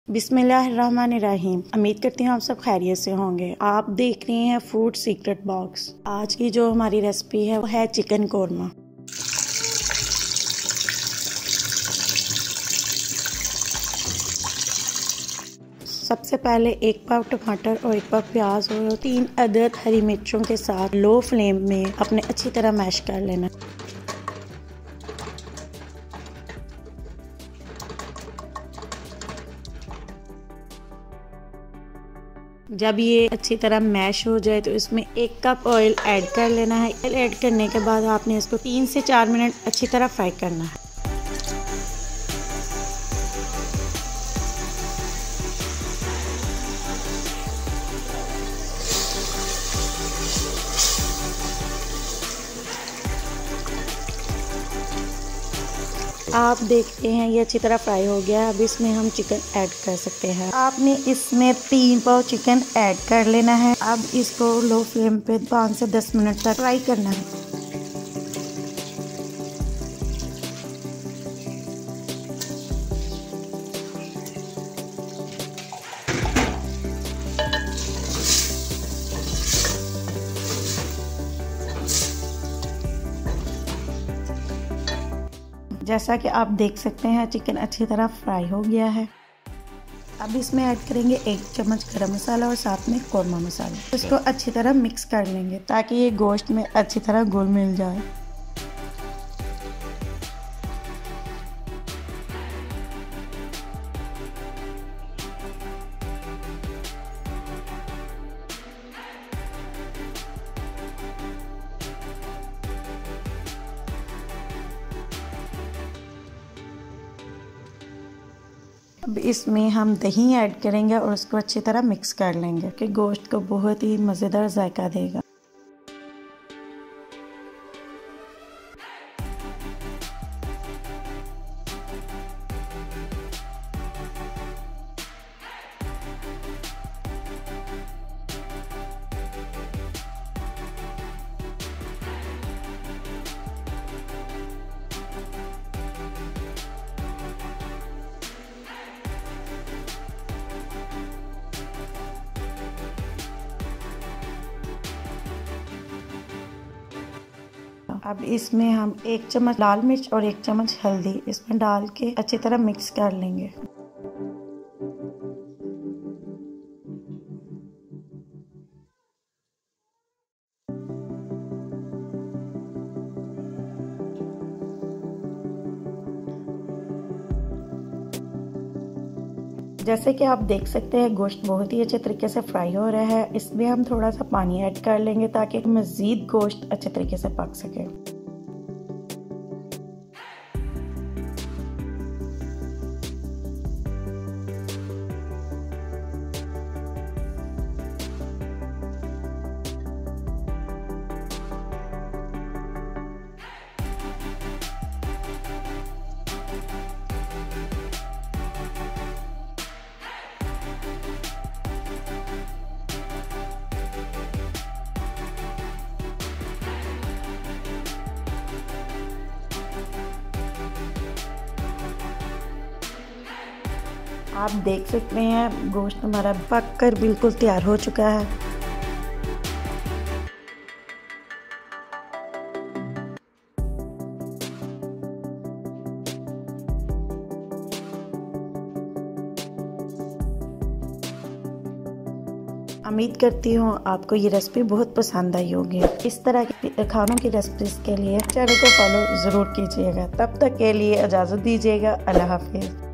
बिस्मिल्लाहिर्रहमानिर्रहीम। उम्मीद करती हूँ आप सब खैरियत से होंगे। आप देख रहे हैं फूड सीक्रेट बॉक्स। आज की जो हमारी रेसिपी है वो है चिकन कोरमा। सबसे पहले 1 पाव टमाटर और 1 पाव प्याज और 3 अदद हरी मिर्चों के साथ लो फ्लेम में अपने अच्छी तरह मैश कर लेना। जब ये अच्छी तरह मैश हो जाए तो इसमें 1 कप ऑयल ऐड कर लेना है। ऑयल ऐड करने के बाद आपने इसको 3 से 4 मिनट अच्छी तरह फ्राई करना है। आप देखते हैं ये अच्छी तरह फ्राई हो गया। अब इसमें हम चिकन ऐड कर सकते हैं। आपने इसमें 3 पाव चिकन ऐड कर लेना है। अब इसको लो फ्लेम पे 5 से 10 मिनट तक फ्राई करना है। जैसा कि आप देख सकते हैं चिकन अच्छी तरह फ्राई हो गया है। अब इसमें ऐड करेंगे 1 चम्मच गरम मसाला और साथ में कोरमा मसाला। इसको अच्छी तरह मिक्स कर लेंगे ताकि ये गोश्त में अच्छी तरह घुल मिल जाए। अब इसमें हम दही ऐड करेंगे और उसको अच्छी तरह मिक्स कर लेंगे कि गोश्त को बहुत ही मज़ेदार जायका देगा। अब इसमें हम 1 चम्मच लाल मिर्च और 1 चम्मच हल्दी इसमें डाल के अच्छी तरह मिक्स कर लेंगे। जैसे कि आप देख सकते हैं गोश्त बहुत ही अच्छे तरीके से फ्राई हो रहा है। इसमें हम थोड़ा सा पानी ऐड कर लेंगे ताकि मज़ीद गोश्त अच्छे तरीके से पक सके। आप देख सकते हैं गोश्त हमारा पक कर बिल्कुल तैयार हो चुका है। उम्मीद करती हूँ आपको ये रेसिपी बहुत पसंद आई होगी। इस तरह के खानों की रेसिपीज के लिए चैनल को फॉलो ज़रूर कीजिएगा। तब तक के लिए इजाज़त दीजिएगा। अल्लाह हाफिज़।